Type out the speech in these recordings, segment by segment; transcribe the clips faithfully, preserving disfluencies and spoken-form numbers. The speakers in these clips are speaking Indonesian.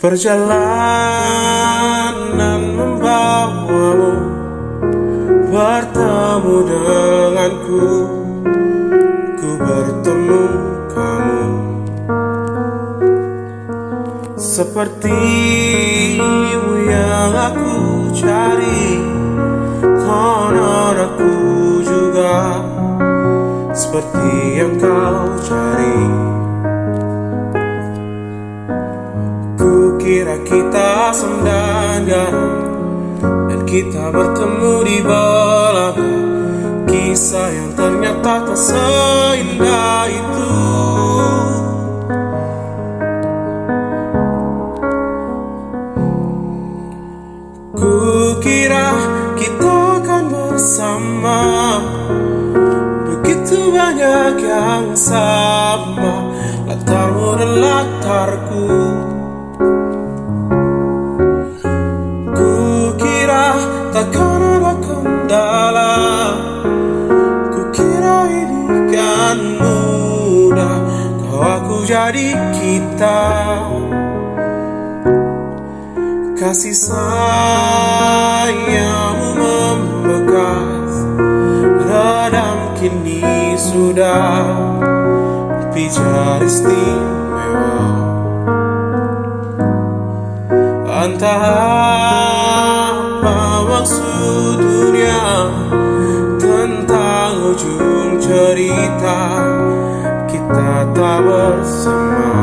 Perjalanan membawamu bertemu denganku, ku bertemu kamu. Sepertimu yang aku cari, konon aku juga seperti yang kau cari. Kukira kita asam dan garam, dan kita bertemu di belakang kisah yang ternyata tak seindah itu. Kukira kita akan bersama, begitu banyak yang sama, latarmu dan latarku. Kukira takkan ada kendala, kukira ini kan mudah, kau aku jadi kita. Kasih sayangmu membekas, redam kini sudah berpijar istimewa. Entah apa maksud dunia tentang ujung cerita kita tak bersama.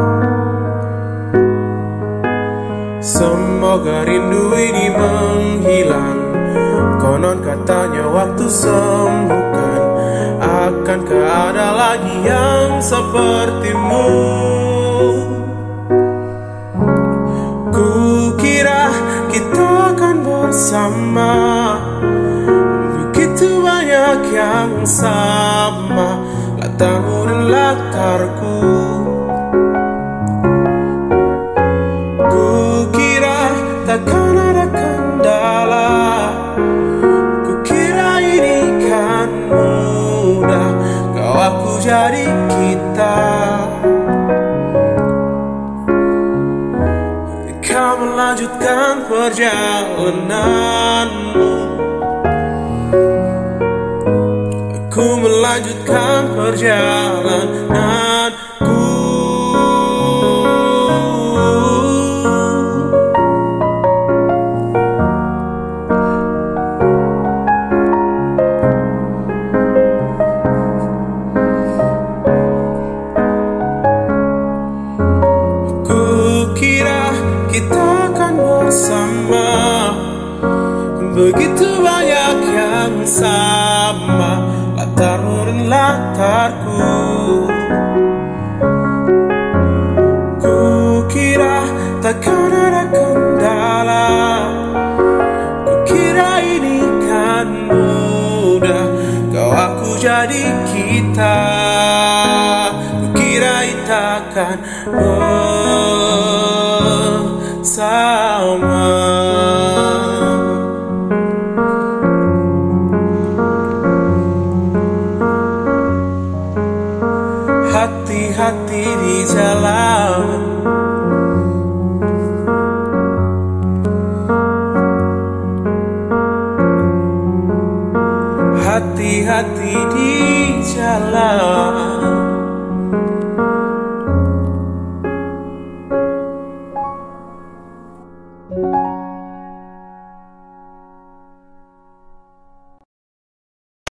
Semoga rindu ini menghilang, konon katanya waktu sembuhkan. Akankah ada lagi yang sepertimu? Kukira kita akan bersama, begitu banyak yang sama, latarmu dan latarku. Takkan ada kendala, kukira ini kan mudah, kau aku jadi kita. Kau melanjutkan perjalananmu, aku melanjutkan perjalananku. Kita akan bersama, begitu banyak yang sama, latarmu dan latarku. Kukira takkan ada kendala, kukira ini kan mudah, kau aku jadi kita. Kukira kita akan bersama. Hati-hati di jalan, hati-hati di jalan. Thank you.